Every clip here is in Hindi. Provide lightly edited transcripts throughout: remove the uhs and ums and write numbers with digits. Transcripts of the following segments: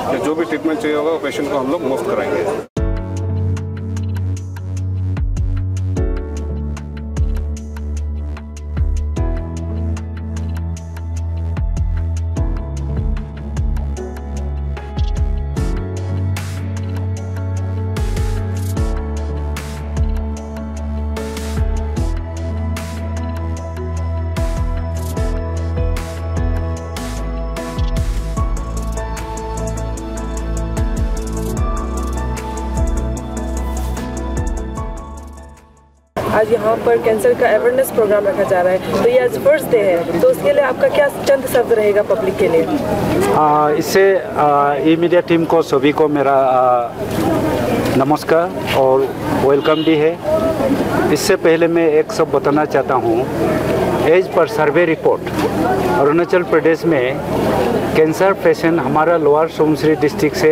कि जो भी ट्रीटमेंट चाहिए होगा वो पेशेंट को हम लोग मुफ्त कराएंगे। आज यहाँ पर कैंसर का अवेयरनेस प्रोग्राम रखा जा रहा है, तो ये आज फर्स्ट डे है, तो उसके लिए आपका क्या चंद शब्द रहेगा पब्लिक के लिए? इससे ई मीडिया टीम को सभी को मेरा नमस्कार और वेलकम भी है। इससे पहले मैं एक सब बताना चाहता हूँ। As per survey report Arunachal Pradesh में कैंसर पेशेंट हमारा लोअर सुबनसिरी डिस्ट्रिक्ट से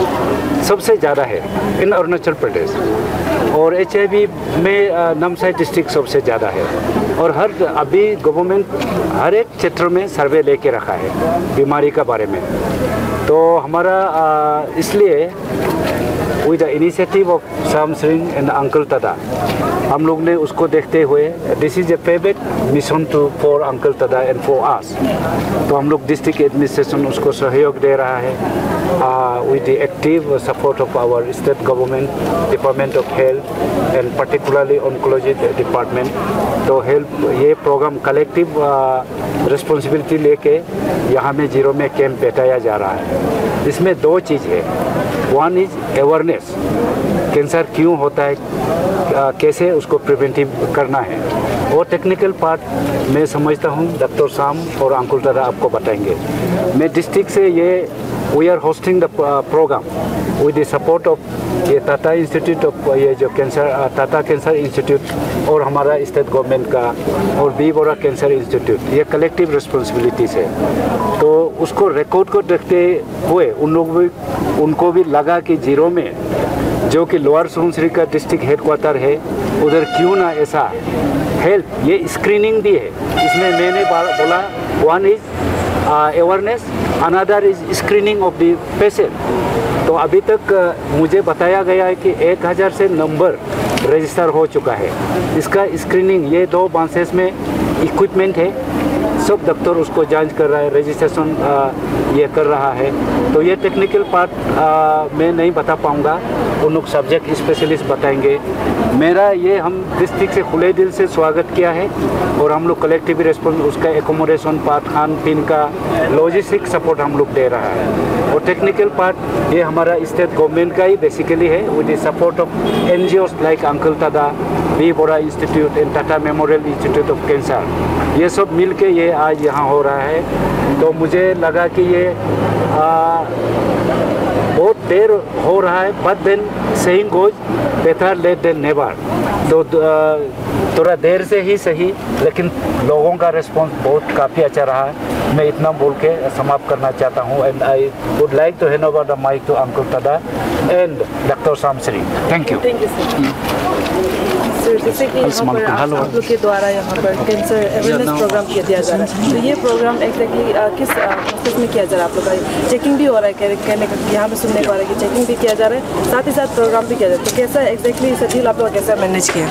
सबसे ज़्यादा है इन अरुणाचल प्रदेश, और HIV में नामसाई डिस्ट्रिक्ट सबसे ज़्यादा है। और अभी गवर्नमेंट हर एक क्षेत्र में सर्वे लेके रखा है बीमारी का बारे में। तो हमारा इसलिए विद द इनिशिएटिव ऑफ साम सिरिंग एंड अंकल तदा, हम लोग ने उसको देखते हुए this is a payback mission to for uncle Tada and for us. तो हम लोग डिस्ट्रिक्ट एडमिनिस्ट्रेशन उसको सहयोग दे रहा है with the active support of our state government, Department of Health and particularly Oncology Department। तो हेल्प ये प्रोग्राम कलेक्टिव रिस्पॉन्सिबिलिटी लेके यहाँ में जीरो में कैंप बैठाया जा रहा है। इसमें दो चीज़ है। वन इज अवेयरनेस, कैंसर क्यों होता है, कैसे उसको प्रिवेंटिव करना है, और टेक्निकल पार्ट मैं समझता हूँ डॉक्टर शाम और अंकुल दादा आपको बताएंगे। मैं डिस्ट्रिक्ट से ये we are hosting the programme with the support of ये टाटा इंस्टीट्यूट ऑफ ये जो कैंसर टाटा कैंसर इंस्टीट्यूट और हमारा स्टेट गवर्नमेंट का और बी बोरा कैंसर इंस्टीट्यूट, ये कलेक्टिव रिस्पॉन्सिबिलिटीज है। तो उसको रिकॉर्ड को देखते हुए उनको भी लगा कि जीरो में जो कि लोअर सुबनसिरी का डिस्ट्रिक्ट हेडक्वार्टर है उधर क्यों ना ऐसा हेल्प, ये स्क्रीनिंग भी है। इसमें मैंने बोला one is awareness, another is screening of the patient. तो अभी तक मुझे बताया गया है कि 1000 से नंबर रजिस्टर हो चुका है। इसका स्क्रीनिंग ये 2 ब्रांचेस में इक्विपमेंट है, सब डॉक्टर उसको जांच कर रहा है, रजिस्ट्रेशन ये कर रहा है। तो ये टेक्निकल पार्ट मैं नहीं बता पाऊँगा, उन लोग सब्जेक्ट स्पेशलिस्ट बताएंगे। मेरा ये हम डिस्ट्रिक्ट से खुले दिल से स्वागत किया है और हम लोग कलेक्टिव रिस्पॉन्स उसका एकोमोडेशन पार्ट, खान पीन का लॉजिस्टिक सपोर्ट हम लोग दे रहा है। और टेक्निकल पार्ट ये हमारा स्टेट गवर्नमेंट का ही बेसिकली है with the support of NGOs like uncle Tada, B Bora institute and Tata memorial institute of cancer, ये सब मिल के ये आज यहाँ हो रहा है। तो मुझे लगा कि ये बहुत देर हो रहा है, but then saying goes better late than never. तो थोड़ा देर से ही सही, लेकिन लोगों का रिस्पॉन्स बहुत काफ़ी अच्छा रहा है। मैं इतना बोल के समाप्त करना चाहता हूँ and I would like to hand over the mic to uncle Tada and doctor शाम सिरिंग। Thank you. जैसे कि यहाँ पर आप लोग के द्वारा यहाँ पर कैंसर अवेयरनेस प्रोग्राम किया दिया जा रहा है, तो ये प्रोग्राम एक्जैक्टली किस प्रोसेस में किया जा रहा है? आप लोग का चेकिंग भी हो रहा है, कहने का यहाँ पे सुनने को आ रहा है कि चेकिंग भी किया जा रहा है, साथ ही साथ प्रोग्राम भी किया जा रहा है। तो कैसा एक्जैक्टली शेड्यूल आप लोग कैसा मैनेज किया?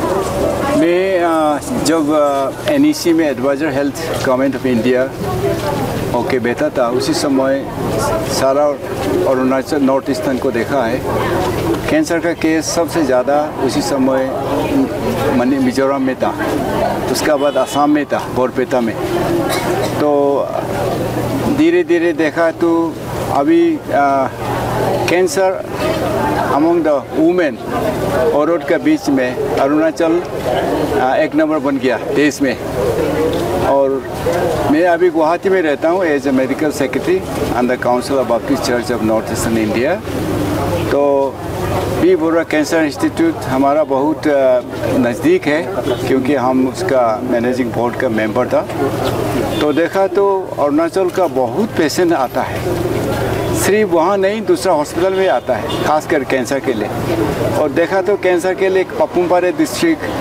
मैं जब NEC में advisor health government of India okay बैठा था, उसी समय सारा अरुणाचल नॉर्थ ईस्टर्न को देखा है। कैंसर का केस सबसे ज़्यादा उसी समय मिजोरम में था, उसके बाद असम में था, बोरपेटा में। तो धीरे धीरे देखा तो अभी कैंसर अमंग द वुमेन औरत के बीच में अरुणाचल 1 नंबर बन गया देश में। और मैं अभी गुवाहाटी में रहता हूँ as a medical secretary under council of Baptist church of north eastern India. तो बी बोरा कैंसर इंस्टीट्यूट हमारा बहुत नज़दीक है, क्योंकि हम उसका मैनेजिंग बोर्ड का मेंबर था। तो देखा तो अरुणाचल का बहुत पेशेंट आता है, सिर्फ वहाँ नहीं दूसरा हॉस्पिटल में आता है, खासकर कैंसर के लिए। और देखा तो कैंसर के लिए पपुमपारे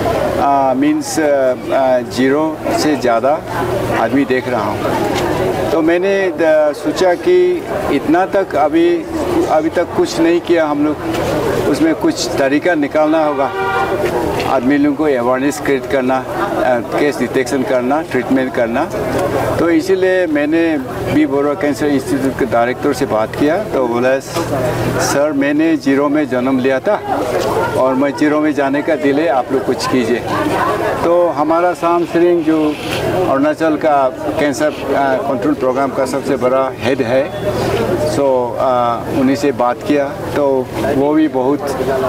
डिस्ट्रिक्ट मीन्स 0 से ज़्यादा आदमी देख रहा हूँ। तो मैंने सोचा कि इतना तक अभी तक कुछ नहीं किया हम लोग, उसमें कुछ तरीका निकालना होगा। आदमी लोगों को अवेयरनेस क्रिएट करना, केस डिटेक्शन करना, ट्रीटमेंट करना। तो इसीलिए मैंने बी बोरा कैंसर इंस्टीट्यूट के डायरेक्टर से बात किया। तो बोला सर मैंने जीरो में जन्म लिया था और मैं जीरो में जाने का दिल है, आप लोग कुछ कीजिए। तो हमारा साम सिरिंग जो अरुणाचल का कैंसर कंट्रोल प्रोग्राम का सबसे बड़ा हेड है, सो उन्हीं से बात किया। तो वो भी बहुत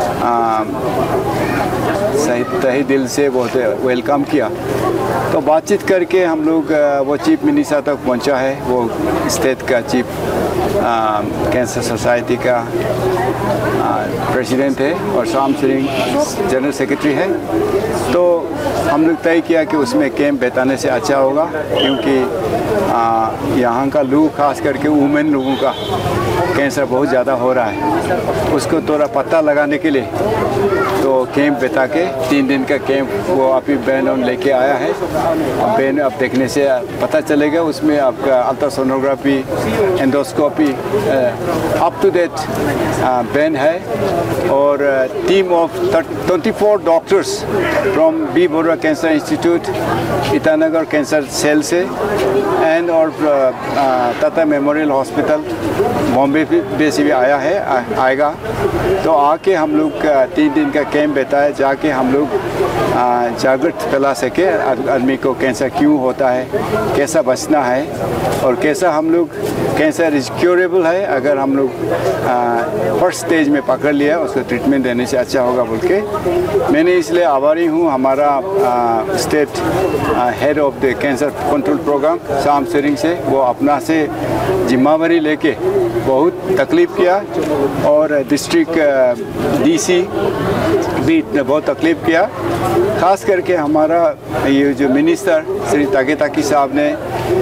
सही दिल से बहुत वेलकम किया। तो बातचीत करके हम लोग वो चीफ मिनिस्टर तक पहुंचा है, वो स्टेट का चीफ कैंसर सोसाइटी का प्रेसिडेंट है और साम सिरिंग जनरल सेक्रेटरी है। तो हम लोग तय किया कि उसमें कैंप बैठाने से अच्छा होगा, क्योंकि यहाँ का लोग खास करके वुमेन लोगों का कैंसर बहुत ज़्यादा हो रहा है, उसको थोड़ा पता लगाने के लिए तो कैंप बैठा के 3 दिन का कैंप वो अभी बैन लेके आया है। बैन अब देखने से पता चलेगा, उसमें आपका ultrasonography, endoscopy up to date बैन है। और team of 24 doctors from B Bora cancer institute, Itanagar cancer cell से एंड और टाटा मेमोरियल हॉस्पिटल बॉम्बे पे से भी आएगा। तो आके हम लोग 3 दिन का कैंप बैठा है, जाके हम लोग जागरूक फैला सके आदमी को कैंसर क्यों होता है, कैसा बचना है और कैसा हम लोग कैंसर इज क्योरेबल है। अगर हम लोग फर्स्ट स्टेज में पकड़ लिया, उसको ट्रीटमेंट देने से अच्छा होगा बोल के मैंने इसलिए आभारी हूँ हमारा state head of the cancer control programme Sam Siring से। वो अपना से जिम्मेवारी लेके बहुत तकलीफ़ किया और डिस्ट्रिक्ट डीसी भी बहुत तकलीफ़ किया। खास करके हमारा ये जो मिनिस्टर श्री तागे ताकी साहब ने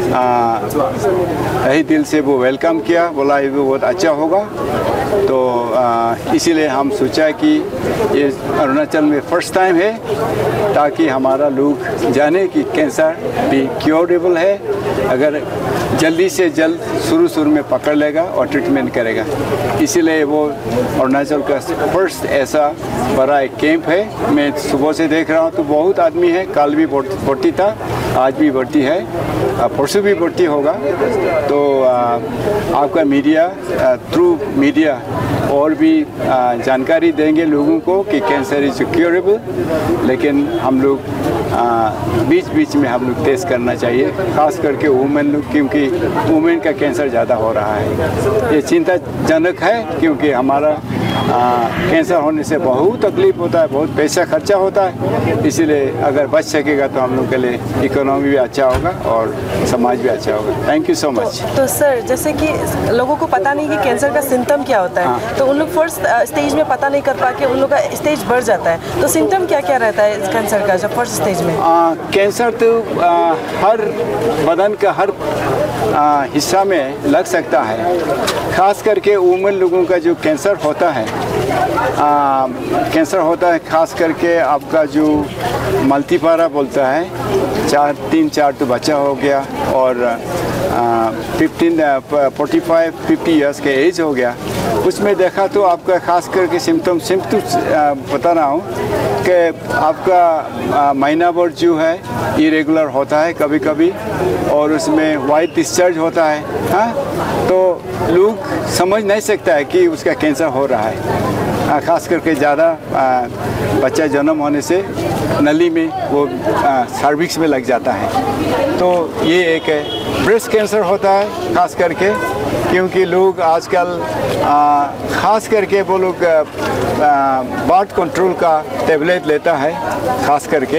यही दिल से वो वेलकम किया, बोला ये बहुत अच्छा होगा। तो इसीलिए हम सोचा कि ये अरुणाचल में फर्स्ट टाइम है, ताकि हमारा लोग जाने कि कैंसर भी क्योरेबल है अगर जल्दी से जल्द शुरू में पकड़ लेगा और ट्रीटमेंट करेगा। इसीलिए वो अरुणाचल का फर्स्ट ऐसा बड़ा एक कैंप है। मैं सुबह से देख रहा हूँ तो बहुत आदमी है, कल भी भर्ती था, आज भी भर्ती है, परसों भी भर्ती होगा। तो आपका मीडिया थ्रू मीडिया और भी जानकारी देंगे लोगों को कि कैंसर इज क्योरेबल, लेकिन हम लोग बीच में हम लोग टेस्ट करना चाहिए, खास करके वुमेन लोग, क्योंकि वुमेन का कैंसर ज़्यादा हो रहा है। ये चिंताजनक है, क्योंकि हमारा कैंसर होने से बहुत तकलीफ होता है, बहुत पैसा खर्चा होता है। इसीलिए अगर बच सकेगा तो हम लोग के लिए इकोनॉमी भी अच्छा होगा और समाज भी अच्छा होगा। Thank you so much. तो सर, जैसे कि लोगों को पता नहीं कि कैंसर का सिम्टम क्या होता है, तो उन लोग फर्स्ट स्टेज में पता नहीं कर पाके उन लोग का स्टेज बढ़ जाता है। तो सिम्टम क्या क्या रहता है इस कैंसर का जब फर्स्ट स्टेज में? कैंसर तो हर बदन का हर हिस्सा में लग सकता है। खास करके वुमेन लोगों का जो कैंसर होता है, खास करके आपका जो मल्टीपारा बोलता है, 3-4 तो बच्चा हो गया और 45-50 इयर्स के एज हो गया, उसमें देखा तो आपका खास करके सिम्टम्स बता रहा हूँ कि आपका महीना भर जो है इरेगुलर होता है कभी कभी, और उसमें वाइट डिस्चार्ज होता है। हाँ, तो लोग समझ नहीं सकता है कि उसका कैंसर हो रहा है। खास करके ज़्यादा बच्चा जन्म होने से नली में वो सर्विक्स में लग जाता है। तो ये एक है। ब्रेस्ट कैंसर होता है खास करके, क्योंकि लोग आजकल खास करके वो लोग बर्थ कंट्रोल का टेबलेट लेता है, खास करके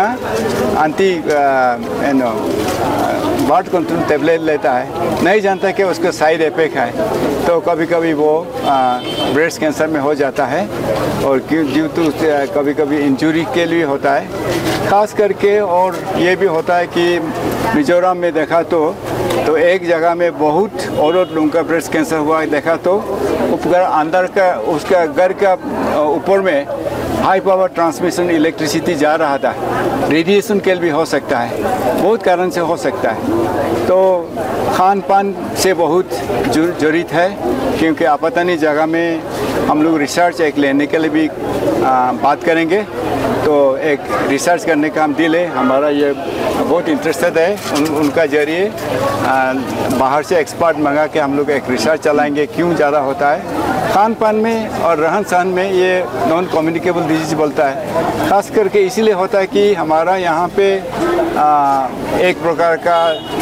बर्थ कंट्रोल टेबलेट लेता है, नहीं जानता कि उसका साइड इफेक्ट है। तो कभी कभी वो ब्रेस्ट कैंसर में हो जाता है, और ड्यू टू कभी कभी इंजरी के लिए होता है खास करके। और ये भी होता है कि मिजोरम में देखा तो एक जगह में बहुत औरत लोगों का ब्रेस्ट कैंसर हुआ देखा, तो ऊपर अंदर का उसका घर का ऊपर में हाई पावर ट्रांसमिशन इलेक्ट्रिसिटी जा रहा था। रेडिएशन के भी हो सकता है, बहुत कारण से हो सकता है। तो खान पान से बहुत जरूरत है, क्योंकि आपातनी जगह में हम लोग रिसर्च एक लेने के लिए भी बात करेंगे। तो एक रिसर्च करने का हम दिल है, हमारा ये बहुत इंटरेस्टेड है। उनका जरिए बाहर से एक्सपर्ट मंगा के हम लोग एक रिसर्च चलाएंगे, क्यों ज़्यादा होता है खान पान में और रहन सहन में ये नॉन कम्युनिकेबल डिजीज बोलता है। ख़ास करके इसीलिए होता है कि हमारा यहाँ पे एक प्रकार का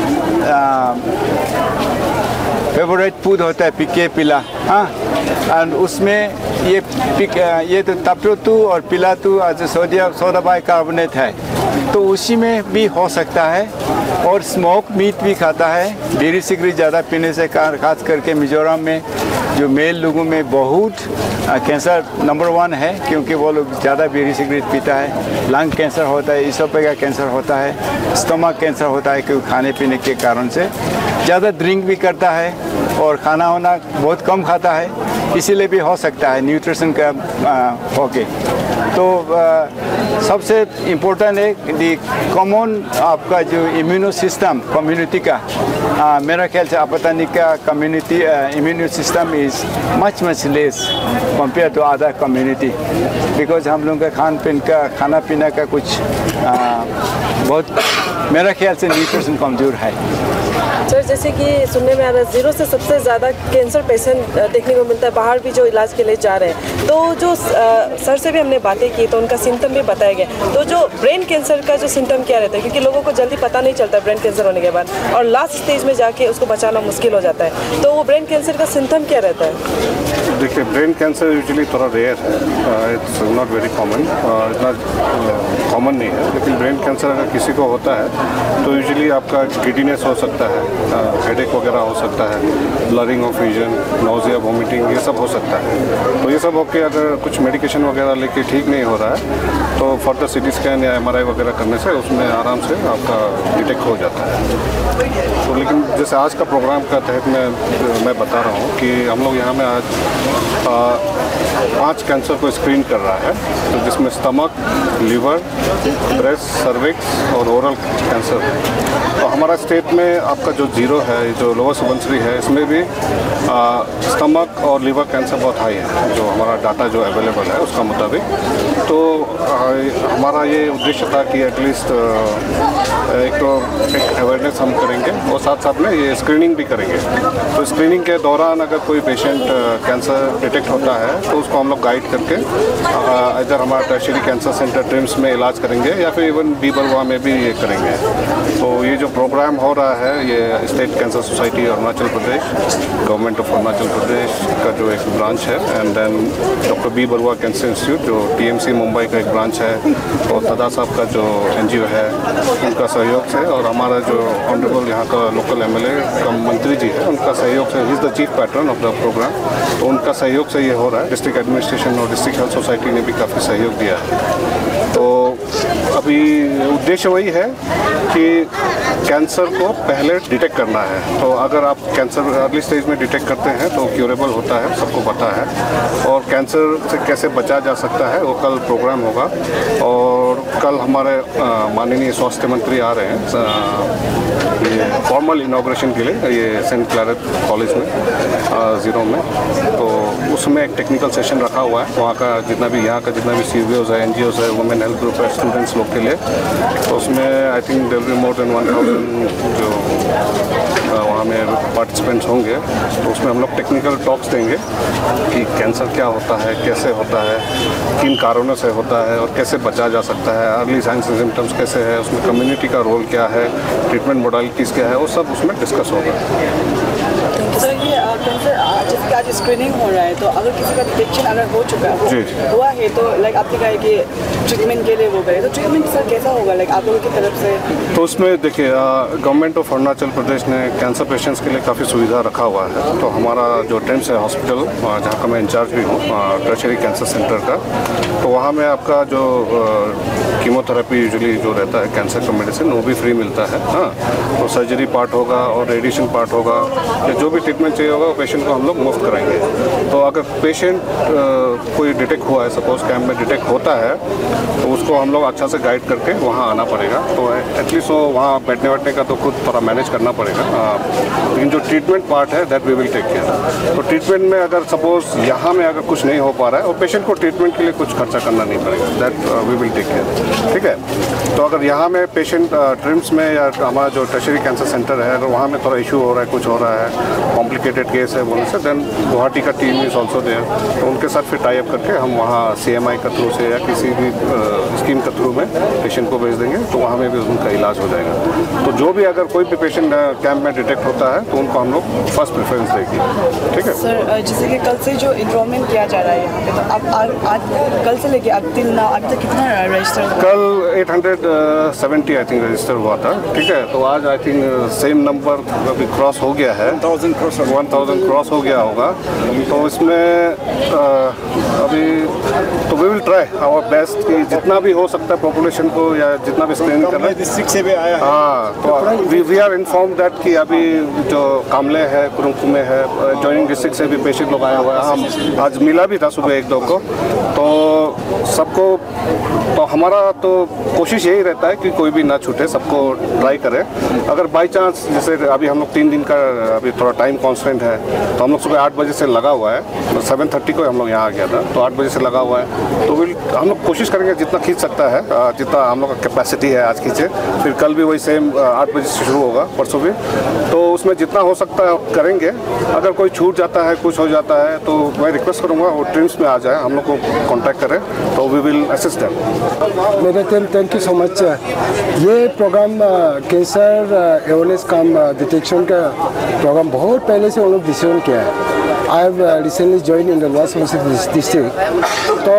फेवरेट फूड होता है पिके पिला, हाँ, और उसमें ये तो तपरोतु और पिलातु सोडियम सोडा बाइकार्बोनेट है, तो उसी में भी हो सकता है। और स्मोक मीट भी खाता है, बीड़ी सिगरेट ज़्यादा पीने से, खास करके मिजोरम में जो मेल लोगों में बहुत कैंसर नंबर 1 है, क्योंकि वो लोग ज़्यादा बीड़ी सिगरेट पीता है। लंग कैंसर होता है, इसोफेगस कैंसर होता है, स्टमक कैंसर होता है, क्योंकि खाने पीने के कारण से ज़्यादा ड्रिंक भी करता है और खाना वाना बहुत कम खाता है, इसीलिए भी हो सकता है न्यूट्रिशन का होके। तो सबसे इम्पोर्टेंट है दी कॉमन आपका जो इम्यूनो सिस्टम कम्युनिटी का, मेरा ख्याल से आपातनी का community immuno system is much less compare to other community, because हम लोगों का खाना पीना का कुछ बहुत मेरा ख्याल से न्यूट्रिशन कमज़ोर है। सर, जैसे कि सुनने में आ रहा है 0 से सबसे ज़्यादा कैंसर पेशेंट देखने को मिलता है बाहर भी जो इलाज के लिए जा रहे हैं। तो जो सर से भी हमने बातें की तो उनका सिम्टम भी बताया गया। तो जो ब्रेन कैंसर का जो सिम्टम क्या रहता है, क्योंकि लोगों को जल्दी पता नहीं चलता ब्रेन कैंसर होने के बाद, और लास्ट स्टेज में जाके उसको बचाना मुश्किल हो जाता है, तो वो ब्रेन कैंसर का सिम्टम क्या रहता है? देखिए, ब्रेन कैंसर यूजुअली थोड़ा रेयर है, इट्स नॉट वेरी कॉमन, इतना कॉमन नहीं है। लेकिन ब्रेन कैंसर अगर किसी को होता है तो यूजुअली आपका गिडीनेस हो सकता है, हेडेक वगैरह हो सकता है, blurring of vision, nausea, vomiting, ये सब हो सकता है। तो ये सब होके अगर कुछ मेडिकेशन वगैरह लेके ठीक नहीं हो रहा है तो फर्दर सीटी स्कैन या MRI वगैरह करने से उसमें आराम से आपका डिटेक्ट हो जाता है। तो लेकिन जैसे आज का प्रोग्राम का तहत मैं बता रहा हूँ कि हम लोग यहाँ में आज 5 कैंसर को स्क्रीन कर रहा है, तो जिसमें स्टमक, लीवर, ब्रेस्ट, सर्विक्स और ओरल कैंसर है। तो हमारा स्टेट में आपका जो 0 है, जो लोअर सुबनसिरी है, इसमें भी स्टमक और लीवर कैंसर बहुत हाई है, जो हमारा डाटा जो अवेलेबल है उसका मुताबिक। तो हमारा ये उद्देश्य था कि एटलीस्ट एक अवेयरनेस हम करेंगे और साथ साथ में ये स्क्रीनिंग भी करेंगे। तो स्क्रीनिंग के दौरान अगर कोई पेशेंट कैंसर डिटेक्ट होता है तो उसको हम लोग गाइड करके इधर हमारा टर्शियरी कैंसर सेंटर ट्रिम्स में इलाज करेंगे या फिर इवन बी बलुआ में भी ये करेंगे। तो ये जो प्रोग्राम हो रहा है, ये state cancer society Arunachal Pradesh, government of Arunachal Pradesh का जो एक ब्रांच है, and then doctor B Barua cancer institute जो TMC मुंबई का एक ब्रांच है, और दादा साहब का जो NGO है, उनका सहयोग से, और हमारा जो ऑनरेबल यहाँ का लोकल MLA का मंत्री जी है, उनका सहयोग से, he is the chief patron of the programme, तो उनका सहयोग से ये हो रहा है। डिस्ट्रिक्ट एडमिनिस्ट्रेशन और डिस्ट्रिक्ट हेल्थ सोसाइटी ने भी काफ़ी सहयोग दिया है। तो अभी उद्देश्य वही है कि कैंसर को पहले डिटेक्ट करना है। तो अगर आप कैंसर अर्ली स्टेज में डिटेक्ट करते हैं तो क्यूरेबल होता है, सबको पता है। और कैंसर से कैसे बचा जा सकता है वो कल प्रोग्राम होगा, और कल हमारे माननीय स्वास्थ्य मंत्री आ रहे हैं ये फॉर्मल इनॉग्रेशन के लिए, ये सेंट क्लैरेट कॉलेज में 0 में। तो उसमें एक टेक्निकल सेशन रखा हुआ है, वहाँ का जितना भी CVOs है, NGOs है, वुमेन हेल्थ ग्रुप है, स्टूडेंट्स लोग के लिए। तो उसमें I think there will be more than 1000 जो वहाँ में पार्टिसिपेंट्स होंगे। तो उसमें हम लोग टेक्निकल टॉक्स देंगे कि कैंसर क्या होता है, कैसे होता है, किन कारणों से होता है और कैसे बचा जा सकता है, अर्ली साइंस एंड सिम्टम्स कैसे है, उसमें कम्युनिटी का रोल क्या है, ट्रीटमेंट मोडालिटीज़ क्या है, वो सब उसमें डिस्कस होगा। सर, ये कैंसर जिसका आज स्क्रीनिंग हो रहा है, तो अगर किसी का डिटेक्शन अगर हो चुका है, हुआ है, तो लाइक आपने कहा है कि ट्रीटमेंट के लिए वो गए, तो ट्रीटमेंट सर कैसा होगा लाइक आप लोगों की तरफ से? तो उसमें देखिए, गवर्नमेंट ऑफ अरुणाचल प्रदेश ने कैंसर पेशेंट्स के लिए काफ़ी सुविधा रखा हुआ है। तो हमारा जो ट्रिम्स है हॉस्पिटल, जहाँ का मैं इंचार्ज भी हूँ, टर्शियरी कैंसर सेंटर का, तो वहाँ में आपका जो कीमोथेरेपी यूजुअली जो रहता है कैंसर का मेडिसिन वो भी फ्री मिलता है। हाँ, तो सर्जरी पार्ट होगा और रेडिएशन पार्ट होगा या जो भी ट्रीटमेंट चाहिए होगा पेशेंट को हम लोग मुफ्त कराएंगे। तो अगर पेशेंट कोई डिटेक्ट हुआ है, सपोज कैंप में डिटेक्ट होता है, तो उसको हम लोग अच्छा से गाइड करके वहाँ आना पड़ेगा। तो एटलीस्ट वो वहाँ बैठने बैठने का तो खुद थोड़ा मैनेज करना पड़ेगा, लेकिन जो ट्रीटमेंट पार्ट है that we will take care. तो ट्रीटमेंट में अगर सपोज यहाँ में अगर कुछ नहीं हो पा रहा है और पेशेंट को ट्रीटमेंट के लिए कुछ खर्चा करना नहीं पड़ेगा, that we will take care. ठीक है, तो अगर यहाँ में पेशेंट ट्रिम्स में या हमारा जो टर्शियरी कैंसर सेंटर है, अगर वहाँ में थोड़ा इशू हो रहा है, कुछ हो रहा है, कॉम्प्लिकेटेड केस है बोलने से, देन गुवाहाटी का टीम इज ऑल्सो देयर। तो उनके साथ फिर टाई अप करके हम वहाँ CMI का थ्रू से या किसी भी स्कीम के थ्रू में पेशेंट को भेज देंगे, तो वहाँ में भी उनका इलाज हो जाएगा। तो जो भी अगर कोई भी पेशेंट कैंप में डिटेक्ट होता है तो उनको हम लोग फर्स्ट प्रेफरेंस देंगे। ठीक है सर, जैसे कि कल से जो इनरोलमेंट किया जा रहा है यहाँ पे, तो अब आज कल से लेके अब टिल नाउ अभी तक कितना रजिस्टर हुआ? कल 870 आई थिंक रजिस्टर हुआ था। ठीक है, तो आज आई थिंक सेम नंबर अभी क्रॉस हो गया है, 1000 क्रॉस हो गया होगा। तो इसमें अभी तो we will try our best कि जितना भी हो सकता है पॉपुलेशन को या जितना भी स्क्रीनिंग करना है। डिस्ट्रिक्ट से भी आया है। हाँ, तो वी आर इन्फॉर्म दैट कि अभी जो कामले है, कुरुंग में है, जॉइनिंग डिस्ट्रिक्ट से भी पेशेंट लोग आया हुआ है। हम आज मिला भी था सुबह 1-2 को, तो सबको, तो हमारा तो कोशिश यही रहता है कि कोई भी ना छूटे, सबको ट्राई करें। अगर बाई चांस जैसे अभी हम लोग 3 दिन का अभी थोड़ा टाइम कॉन्स्टेंट है, तो हम लोग सुबह 8 बजे से लगा हुआ है, तो 7:30 को हम लोग यहाँ आ गया था, तो 8 बजे से लगा हुआ है। तो हम लोग कोशिश करेंगे जितना खींच सकता है, जितना हम लोग का कैपेसिटी है आज खींचे। फिर कल भी वही सेम 8 बजे से शुरू होगा, परसों भी, तो उसमें जितना हो सकता है करेंगे। अगर कोई छूट जाता है, कुछ हो जाता है, तो मैं रिक्वेस्ट करूँगा वो टीम्स में आ जाए, हम लोग को कॉन्टैक्ट करें, तो वी विल असिस्ट देम। मेरा team, thank you so much. ये programme cancer awareness cum detection का प्रोग्राम बहुत पहले से हम लोग डिसीजन किया है। I have recently join in the lower Subansiri district. तो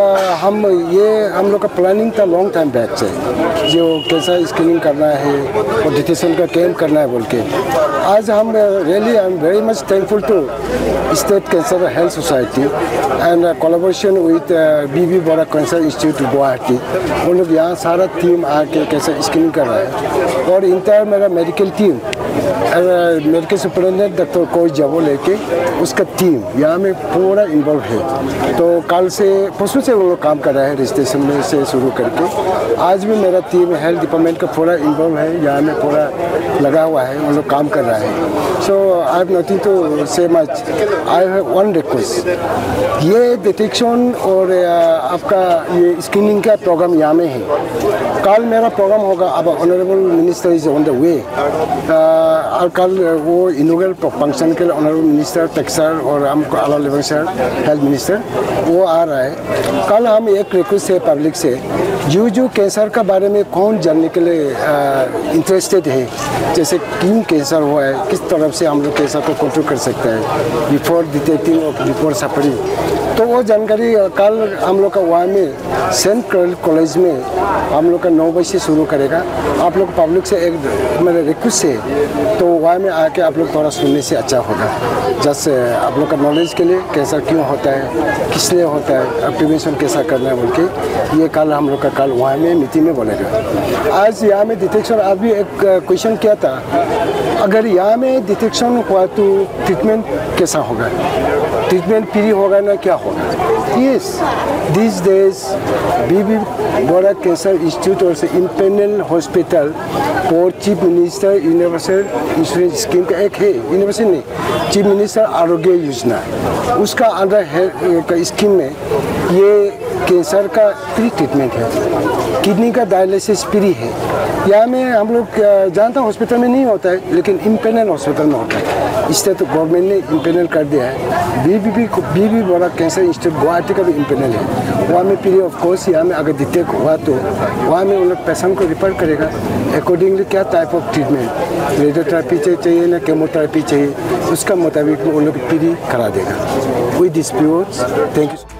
हम लोग का प्लानिंग था लॉन्ग टाइम बैक से, जो कैंसर स्क्रीनिंग करना है और डिटेक्शन का कैंप करना है बोल के। आज हम really I am very much thankful to state cancer health society and collaboration with BB Bora cancer institute Guwahati. उन लोग यहाँ सारा टीम आके कैंसर स्क्रीनिंग कर रहा है, और इंटायर मेरा medical team, medical superintendent doctor कोई जबो लेके उसका टीम यहाँ में पूरा इन्वॉल्व है। तो कल से परसों से वो लोग काम कर रहा है, रजिस्ट्रेशन में से शुरू करके। आज भी मेरा टीम हेल्थ डिपार्टमेंट का पूरा इन्वॉल्व है, यहाँ में पूरा लगा हुआ है, वो लोग काम कर रहा है। So I have nothing to say much. I have one request, ये डिटेक्शन और आपका ये स्क्रीनिंग का प्रोग्राम यहाँ में है। कल मेरा प्रोग्राम होगा, अब honourable minister is on the way, और कल वो इनॉग्रेल फंक्शन के लिए ऑनरेबल मिनिस्टर टेक्सर और हमको अला लेवल सर हेल्थ मिनिस्टर वो आ रहा है। कल हम एक रिक्वेस्ट है पब्लिक से, जो कैंसर का बारे में कौन जानने के लिए इंटरेस्टेड है, जैसे क्यों कैंसर हुआ है, किस तरफ से हम लोग कैंसर को कंट्रोल कर सकते हैं बिफोर डिटेक्टिंग और बिफोर सफरिंग, तो वो जानकारी कल हम लोग का वहाँ में सेंट कॉलेज में हम लोग का 9 बजे से शुरू करेगा। आप लोग पब्लिक से एक मेरा रिक्वेस्ट है, तो वहाँ में आके आप लोग थोड़ा सुनने से अच्छा होगा। जस्ट आप लोग का नॉलेज के लिए कैंसर क्यों होता है, किस लिए होता है, प्रिवेंशन कैसा करना है बोल के, ये कल हम लोग का कल वहाँ में मीटिंग में बोलेगा। आज यहाँ में डिटेक्शन, आज भी एक क्वेश्चन किया था, अगर यहाँ में डिटेक्शन हुआ तो ट्रीटमेंट कैसा होगा, ट्रीटमेंट फ्री होगा ना क्या होगा? Yes, these days BB Bora cancer institute और से इंपेनल हॉस्पिटल और chief minister universal insurance scheme का एक है, यूनिवर्सल नहीं, चीफ मिनिस्टर आरोग्य योजना, उसका अंडर हेल्थ स्कीम में ये कैंसर का फ्री ट्रीटमेंट है, किडनी का डायलिसिस फ्री है। यहाँ में हम लोग जानता हॉस्पिटल में नहीं होता है, लेकिन इम्पेनल हॉस्पिटल में होता है, इसलिए तो गवर्नमेंट ने इम्पेनल कर दिया है। BB Bora cancer institute Guwahati का भी इम्पेनल है, वहाँ में फ्री ऑफ कोर्स यहाँ में अगर डिटेक्ट हुआ तो वहाँ में उन लोग पेशेंट को रिफर करेगा, अकॉर्डिंगली क्या टाइप ऑफ ट्रीटमेंट, रेडियोथेरेपी चाहिए ना केमोथेरेपी चाहिए, उसका मुताबिक उन लोग फ्री करा देगा। With this viewers, thank you.